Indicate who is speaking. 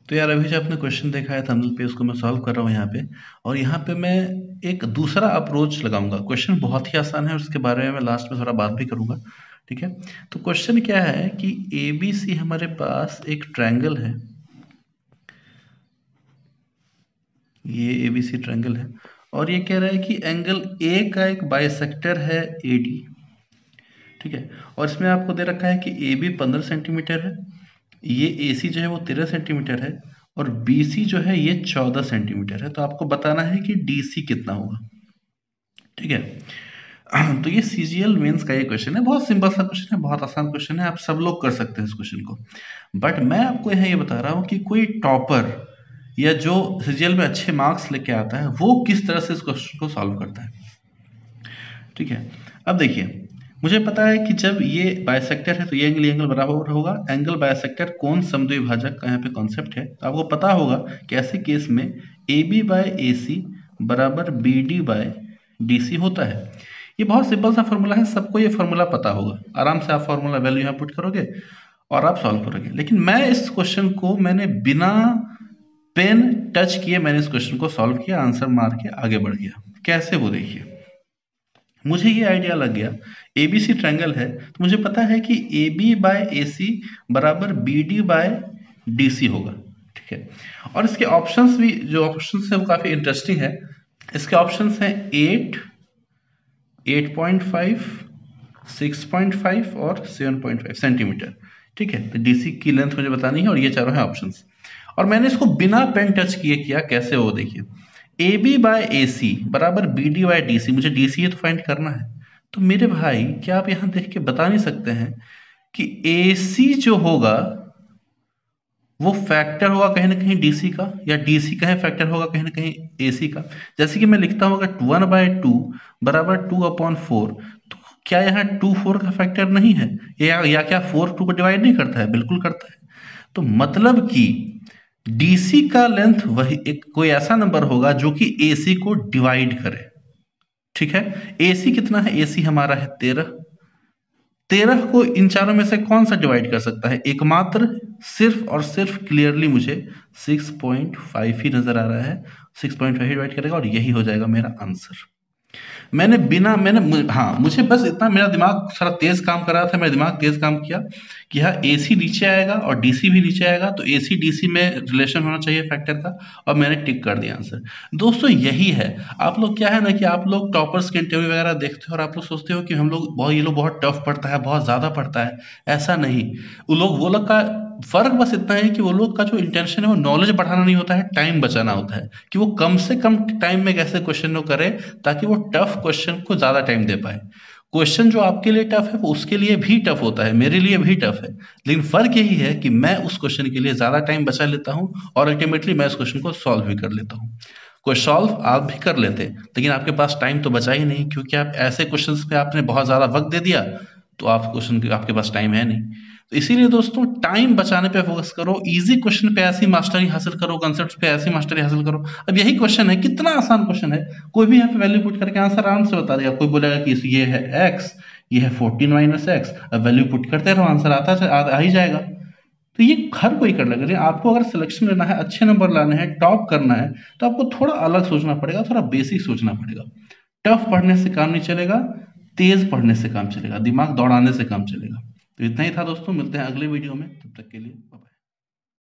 Speaker 1: तो यार अभी जो आपने क्वेश्चन देखा है थंबनेल पे उसको मैं सॉल्व कर रहा हूँ यहाँ पे। और यहाँ पे मैं एक दूसरा अप्रोच लगाऊंगा। क्वेश्चन बहुत ही आसान है, उसके बारे में मैं लास्ट में थोड़ा बात भी करूंगा। ठीक है। तो क्वेश्चन क्या है कि ए बी सी हमारे पास एक ट्रायंगल है। ये ए बी सी ट्रायंगल है और ये कह रहा है कि एंगल ए का एक बाइसेक्टर है ए डी। ठीक है। और इसमें आपको दे रखा है कि ए बी 15 सेंटीमीटर है, ये ए सी जो है वो 13 सेंटीमीटर है और बी सी जो है ये 14 सेंटीमीटर है। तो आपको बताना है कि डी सी कितना होगा। ठीक है। तो ये सीजीएल मेंस का ये क्वेश्चन है, बहुत सिंपल सा क्वेश्चन है, बहुत आसान क्वेश्चन है, आप सब लोग कर सकते हैं इस क्वेश्चन को। बट मैं आपको यहाँ ये बता रहा हूँ कि कोई टॉपर या जो सीजीएल में अच्छे मार्क्स लेके आता है वो किस तरह से इस क्वेश्चन को सॉल्व करता है। ठीक है। अब देखिए, मुझे पता है कि जब ये बाइसेक्टर है तो ये एंगल बराबर होगा एंगल बाइसेक्टर कोण समद्विभाजक का यहाँ पे कॉन्सेप्ट है। तो आपको पता होगा कि ऐसे केस में A B bye A C बराबर B D by D C होता है। ये बहुत सिंपल सा फॉर्मूला है, सबको ये फॉर्मूला पता होगा। आराम से आप फॉर्मूला वैल्यू यहाँ पुट करोगे और आप सॉल्व करोगे। लेकिन मैं इस क्वेश्चन को मैंने बिना पेन टच किए मैंने इस क्वेश्चन को सॉल्व किया, आंसर मार के आगे बढ़ गया। कैसे वो देखिए, मुझे ये आइडिया लग गया ए बी सी ट्रायंगल है तो मुझे पता है कि A B bye A C बराबर B D by D C होगा। ठीक है। और इसके ऑप्शंस भी, जो ऑप्शंस है वो काफी इंटरेस्टिंग है। इसके ऑप्शंस हैं 8, 8.5, 6.5 और 7.5 सेंटीमीटर। ठीक है। तो डीसी की लेंथ मुझे बतानी है और ये चारों हैं ऑप्शंस। और मैंने इसको बिना पेन टच किए किया। कैसे वो देखिए, A B bye A C बराबर B D by D C, मुझे डी सी तो फाइंड करना है। तो मेरे भाई क्या आप यहां देख के बता नहीं सकते हैं कि ए सी जो होगा वो फैक्टर होगा कहीं ना कहीं डीसी का, या डीसी कहीं फैक्टर होगा कहीं ना कहीं एसी का। जैसे कि मैं लिखता हूँ अगर 1/2 बराबर 2/4, तो क्या यहाँ 2 4 का फैक्टर नहीं है, या क्या 4 2 को डिवाइड नहीं करता है? बिल्कुल करता है। तो मतलब कि डीसी का लेंथ वही एक कोई ऐसा नंबर होगा जो कि एसी को डिवाइड करे। ठीक है। एसी कितना है? एसी हमारा है 13। 13 को इन चारों में से कौन सा डिवाइड कर सकता है? एकमात्र सिर्फ और सिर्फ क्लियरली मुझे 6.5 ही नजर आ रहा है। 6.5 डिवाइड करेगा और यही हो जाएगा मेरा आंसर। हाँ, मुझे बस इतना, मेरा दिमाग थोड़ा तेज काम कर रहा था, मेरा दिमाग तेज काम किया कि हाँ एसी नीचे आएगा और डीसी भी नीचे आएगा, तो एसी डीसी में रिलेशन होना चाहिए फैक्टर का, और मैंने टिक कर दिया आंसर। दोस्तों यही है। आप लोग क्या है ना कि आप लोग टॉपर्स के इंटरव्यू वगैरह देखते हो और आप लोग सोचते हो कि हम लोग बहुत, ये लोग बहुत टफ पढ़ता है, बहुत ज्यादा पढ़ता है। ऐसा नहीं। वो लोग का फर्क बस इतना है कि वो लोग का जो इंटेंशन है वो नॉलेज बढ़ाना नहीं होता है, टाइम बचाना होता है, कि वो कम से कम टाइम में कैसे क्वेश्चन को करे ताकि वो टफ क्वेश्चन को ज्यादा टाइम दे पाए। क्वेश्चन जो आपके लिए टफ है वो उसके लिए भी टफ होता है, मेरे लिए भी टफ है। लेकिन फर्क यही है कि मैं उस क्वेश्चन के लिए ज्यादा टाइम बचा लेता हूं और अल्टीमेटली मैं उस क्वेश्चन को सॉल्व भी कर लेता हूं। कोई सॉल्व आप भी कर लेते, लेकिन आपके पास टाइम तो बचा ही नहीं, क्योंकि आप ऐसे क्वेश्चंस पे आपने बहुत ज्यादा वक्त दे दिया, तो आप क्वेश्चन आपके पास टाइम है नहीं। तो इसीलिए दोस्तों टाइम बचाने पे फोकस करो, इजी क्वेश्चन पे ऐसी मास्टरी हासिल करो, कॉन्सेप्ट्स पे ऐसी मास्टरी हासिल करो। अब यही क्वेश्चन है, कितना आसान क्वेश्चन है, कोई भी यहाँ पे वैल्यू पुट करके आंसर आराम से बता देगा। कोई बोलेगा कि ये है x, ये है 14 - x, अब वैल्यू पुट करते रहो, आंसर आ ही जाएगा। तो ये हर कोई कर लेगा। लेकिन आपको अगर सिलेक्शन लेना है, अच्छे नंबर लाने हैं, टॉप करना है, तो आपको थोड़ा अलग सोचना पड़ेगा, थोड़ा बेसिक सोचना पड़ेगा। टफ पढ़ने से काम नहीं चलेगा, तेज पढ़ने से काम चलेगा, दिमाग दौड़ाने से काम चलेगा। तो इतना ही था दोस्तों, मिलते हैं अगले वीडियो में, तब तक के लिए बाय।